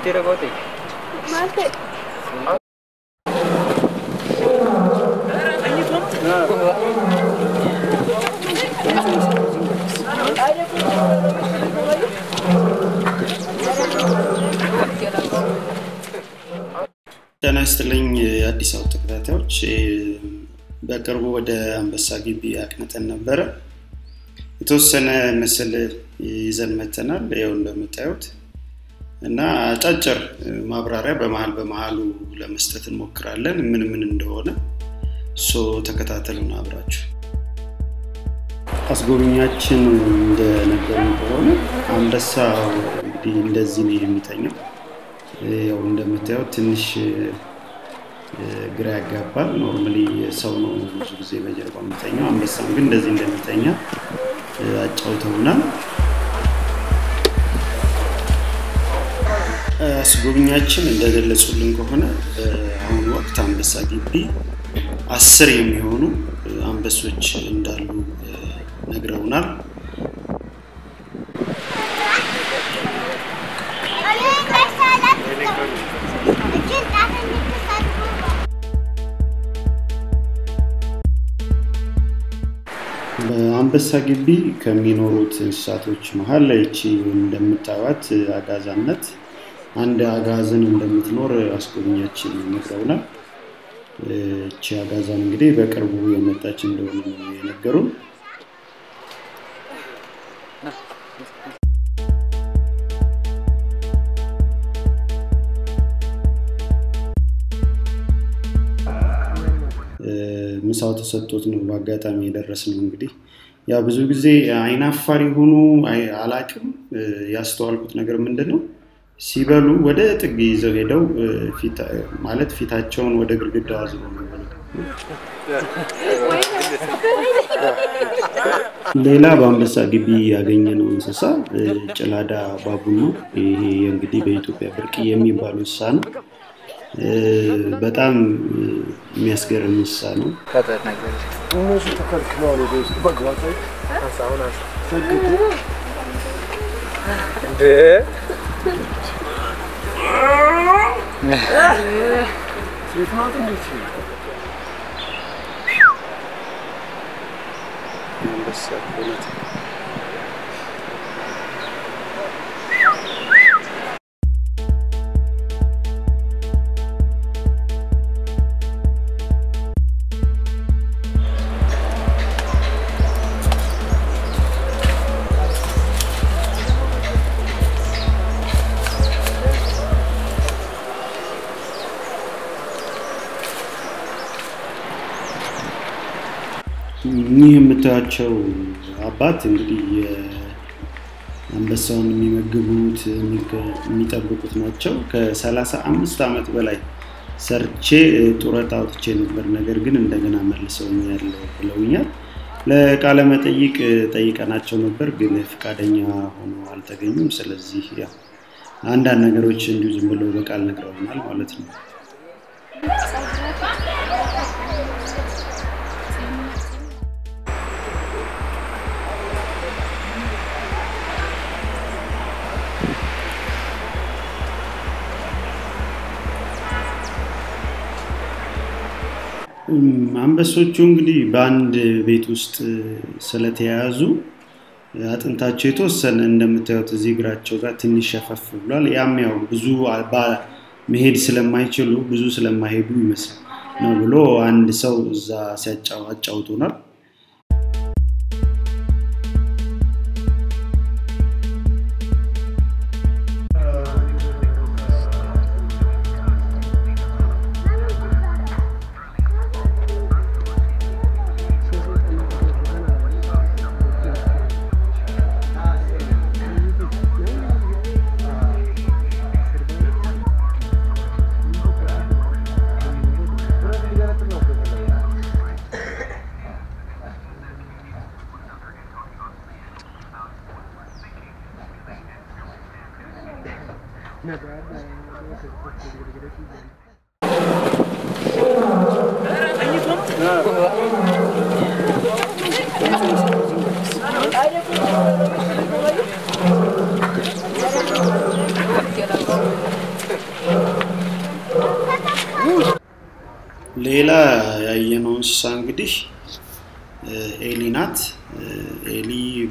ረጋውቴ ማንተ ተናስተልኝ አዲስ አበባ ተከታታዮች በቅርቡ ወደ አንበሳ ግቢ አቅንተን ነበር የተወሰነ መስል ይዘን መተናል ያው እንደምታዩት እና አጫጭር ማብራሪያ በመሃሉ ለመስጠት እንሞክራለን ምን እንደሆነ ተከታተሉና አብራችሁ አስጎብኛችን እንደነገረን ከሆነ አንበሳ እንግዲህ እንደዚህ ነው የሚተኛው ያው እንደምታዩት ትንሽ ግራ ያጋባል ኖርማሊ ሰው ነው ብዙ ጊዜ በጀርባው የሚተኛው አንበሳም ግን እንደዚህ እንደሚተኛ አጫውተውናል አስጎብኛችን እንደገለጹልን ከሆነ አሁን ወቅት አንበሳ ግቢ 10 የሚሆኑ አንበሶች እንዳሉ ነግረውናል በአንበሳ ግቢ ከሚኖሩት እንስሳቶች መሃል ላይ እቺ እንደምታዩት አጋዛነት አንድ አጋዝን እንደምትኖር አስጎብኛችን ነግረውናል እቺ አጋዛን እንግዲህ በቅርቡ የመጣች እንደሆነ ነው የነገሩን ምሳው ተሰጥቶት ነው በአጋጣሚ የደረስነው እንግዲህ ያ ብዙ ጊዜ አይናፋሪ ሆኖ አላቅም ያስተዋልኩት ነገር ምንድነው ሲበሉ ወደ ጥግ ይዘው ሄደው ፊታቸውን ወደ ግርግዳው አዝረው ነው ሌላ በአንበሳ ግቢ ያገኘነው እንስሳ ጭላዳ ባቡን ነው ይሄ እንግዲህ በኢትዮጵያ ብርቅ የሚባሉ እንስሳ ነው በጣም የሚያስገርም እንስሳ ነው እነሱ ተከልክለዋል ወደ ውስጥ መግባት አሳውና ሰግጡ እንዴ ሲታቱ እንዴት አንበሳ ሁለት ይህ የምታያቸው አባት እንግዲህ አንበሳውን የሚመግቡት የሚጠብቁት ናቸው ከ35 አመት በላይ ሰርቼ ጡረታ ወጥቼ ነበር ነገር ግን እንደገና መልሰውኛል ብለውኛል ለቃለ መጠይቅ ጠይቀናቸው ነበር ግን ፍቃደኛ ሆኖ አልተገኙም ስለዚህ ያ አንዳንድ ነገሮች እንዲሁ ዝም ብለው በቃል ነግረውናል ማለት ነው አንበሶቹ እንግዲህ በአንድ ቤት ውስጥ ስለተያዙ አጥንታቸው የተወሰነ እንደምታዩት እዚህ እግራቸው ጋር ትንሽ ሸፈፍ ብሏል ያም ያው ብዙ መሄድ ስለማይችሉ ብዙ ስለማይሄዱ ይመስል ነው ብሎ አንድ ሰው እዛ ሲያጫውቱናል ሌላ ያየነው እንስሳ እንግዲህ ኤሊ ናት። ኤሊ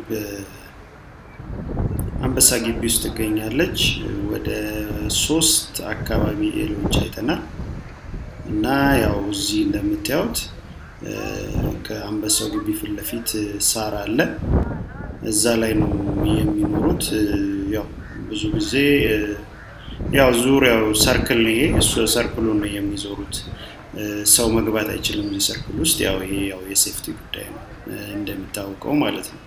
በአንበሳ ግቢ ውስጥ ትገኛለች። ወደ 3 አካባቢ ኤሊዎች አይተናል እና ያው እዚህ እንደምታዩት ከአንበሳው ግቢ ፊት ለፊት ሳር አለ። እዛ ላይ ነው የሚኖሩት። ያው ብዙ ጊዜ ያው ዙሪያው ሰርክል ነው። ይሄ እሱ ሰርክሉ ነው የሚዞሩት። ሰው መግባት አይችልም እዚህ ሰርክል ውስጥ። ያው ይሄ ያው የሴፍቲ ጉዳይ ነው እንደምታውቀው ማለት ነው።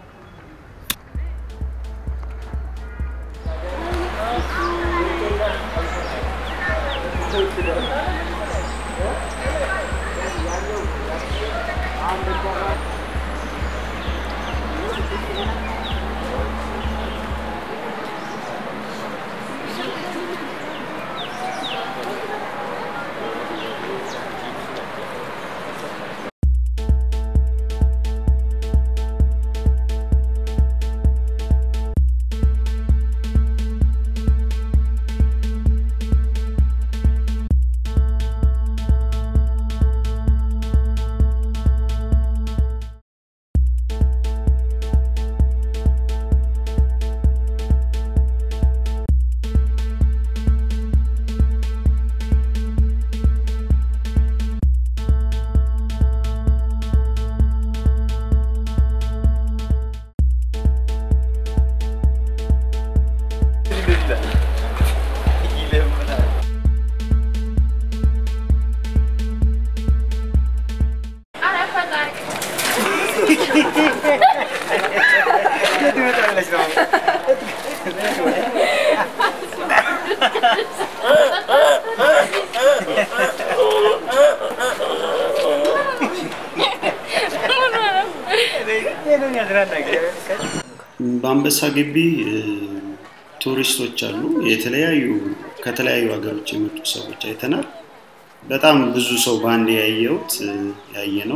በአንበሳ ግቢ ቱሪስቶች አሉ። ከተለያዩ ሀገሮች የመጡ ሰዎች አይተናል። በጣም ብዙ ሰው ባንድ ያየነው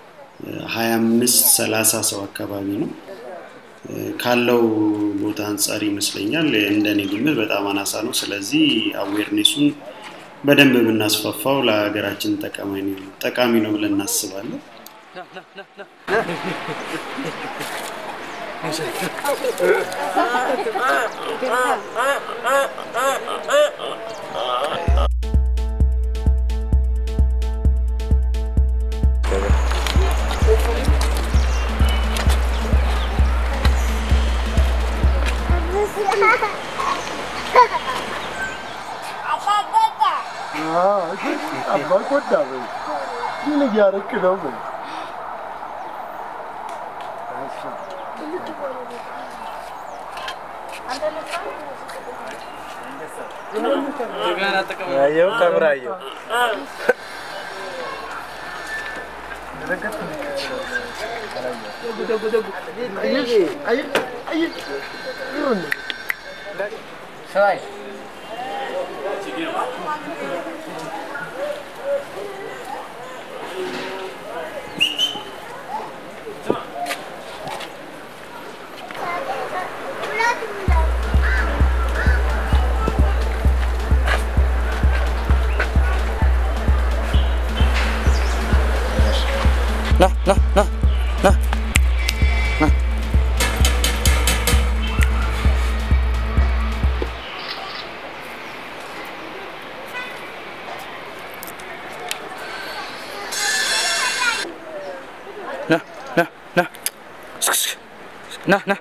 25-30 ሰው አካባቢ ነው። ካለው ቦታ አንፃር ይመስለኛል እንደኔ ግምት በጣም አናሳ ነው። ስለዚህ አዌርነሱን በደንብ ብናስፋፋው ለሀገራችን ጠቃሚ ነው ብለን እናስባለን። Ayo kamera ayo. Sai. Nah.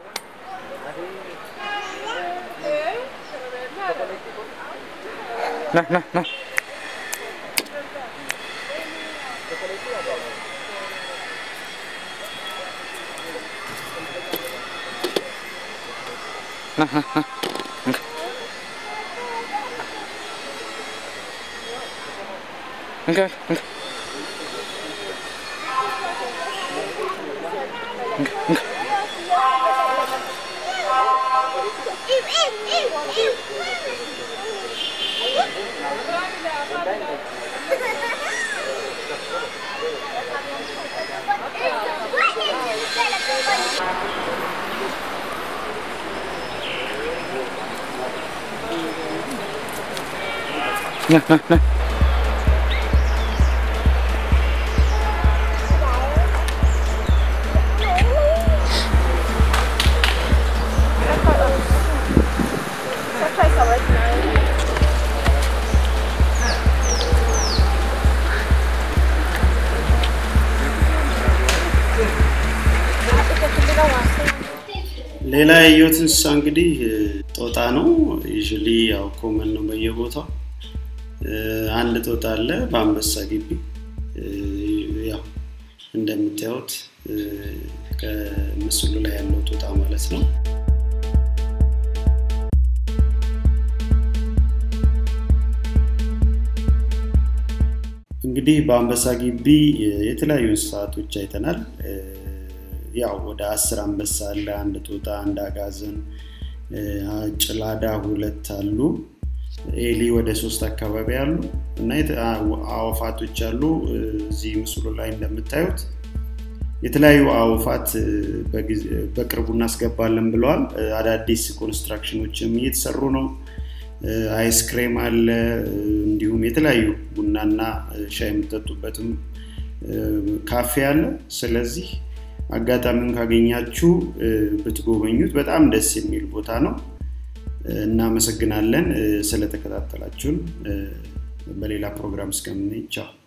Okay. ና ሌላ ያየሁት እንስሳ እንግዲህ ጦጣ ነው ዩዥሊ ያው ኮመን ነው በየቦታው አንድ ጦጣ አለ በአንበሳ ግቢ ያው እንደምታዩት ከምስሉ ላይ ያለው ጦጣ ማለት ነው እንግዲህ በአንበሳ ግቢ የተለያዩ እንስሳቶች አይተናል ያው ወደ 10 አንበሳ አለ አንድ ጦጣ አንድ አጋዘን ጭላዳ ሁለት አሉ ኤሊ ወደ 3 አካባቢ አሉ እና አውፋቶች አሉ እዚህ ምስሉ ላይ እንደምታዩት የተለያዩ አውፋት በቅርቡ እናስገባለን ብለዋል አዳዲስ ኮንስትራክሽኖችም እየተሰሩ ነው አይስክሬም አለ እንዲሁም የተለያዩ ቡናና ሻይ የምትጠጡበትም ካፌ አለ ስለዚህ አጋጣሚውን ካገኛችሁ ብትጎበኙት በጣም ደስ የሚል ቦታ ነው እናመሰግናለን ስለተከታተላችሁን በሌላ ፕሮግራም እስከምንቻው